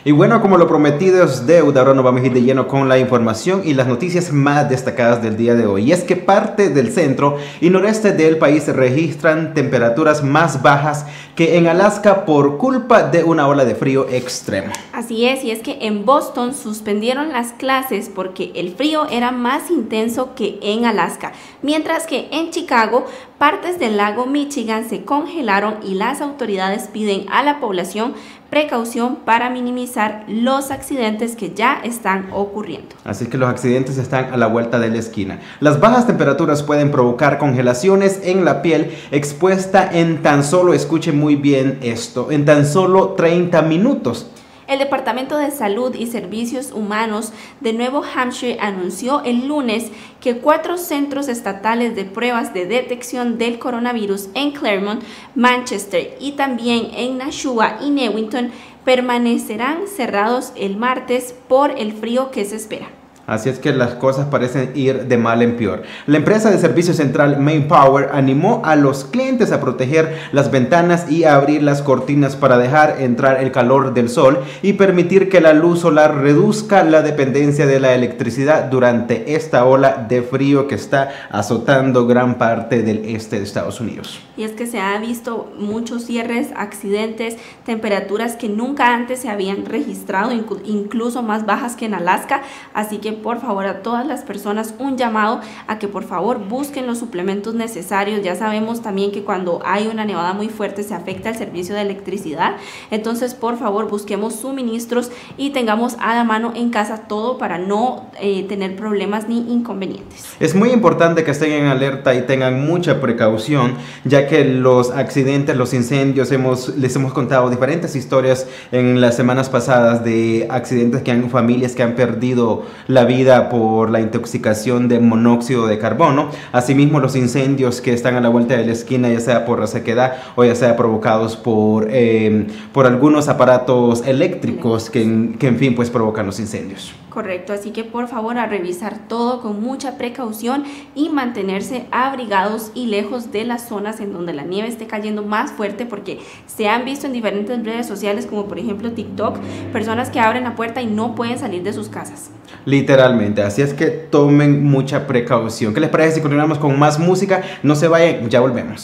Y bueno, como lo prometido es deuda, ahora nos vamos a ir de lleno con la información y las noticias más destacadas del día de hoy. Y es que parte del centro y noreste del país registran temperaturas más bajas que en Alaska por culpa de una ola de frío extremo. Así es, y es que en Boston suspendieron las clases porque el frío era más intenso que en Alaska, mientras que en Chicago partes del lago Michigan se congelaron y las autoridades piden a la población precaución para minimizar los accidentes que ya están ocurriendo. Así que los accidentes están a la vuelta de la esquina. Las bajas temperaturas pueden provocar congelaciones en la piel expuesta en tan solo, escuche muy bien esto, en tan solo 30 minutos. El Departamento de Salud y Servicios Humanos de Nuevo Hampshire anunció el lunes que 4 centros estatales de pruebas de detección del coronavirus en Claremont, Manchester y también en Nashua y Newington permanecerán cerrados el martes por el frío que se espera. Así es que las cosas parecen ir de mal en peor. La empresa de servicio central Main Power animó a los clientes a proteger las ventanas y a abrir las cortinas para dejar entrar el calor del sol y permitir que la luz solar reduzca la dependencia de la electricidad durante esta ola de frío que está azotando gran parte del este de Estados Unidos. Y es que se ha visto muchos cierres, accidentes, temperaturas que nunca antes se habían registrado, incluso más bajas que en Alaska, así que por favor a todas las personas un llamado a que por favor busquen los suplementos necesarios. Ya sabemos también que cuando hay una nevada muy fuerte se afecta el servicio de electricidad, entonces por favor busquemos suministros y tengamos a la mano en casa todo para no tener problemas ni inconvenientes. Es muy importante que estén en alerta y tengan mucha precaución, ya que los accidentes, los incendios, les hemos contado diferentes historias en las semanas pasadas de accidentes que han familias que han perdido la vida por la intoxicación de monóxido de carbono. Asimismo, los incendios que están a la vuelta de la esquina, ya sea por la sequedad o ya sea provocados por algunos aparatos eléctricos que en fin pues provocan los incendios. Correcto, así que por favor a revisar todo con mucha precaución y mantenerse abrigados y lejos de las zonas en donde la nieve esté cayendo más fuerte, porque se han visto en diferentes redes sociales como por ejemplo TikTok, personas que abren la puerta y no pueden salir de sus casas. Literalmente, así es que tomen mucha precaución. ¿Qué les parece si continuamos con más música? No se vayan, ya volvemos.